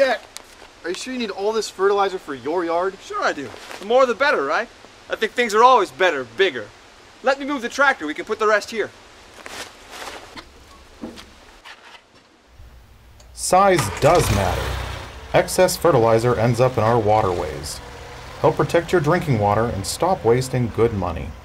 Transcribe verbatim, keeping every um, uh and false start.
Jack, are you sure you need all this fertilizer for your yard? Sure I do. The more the better, right? I think things are always better, bigger. Let me move the tractor. We can put the rest here. Size does matter. Excess fertilizer ends up in our waterways. Help protect your drinking water and stop wasting good money.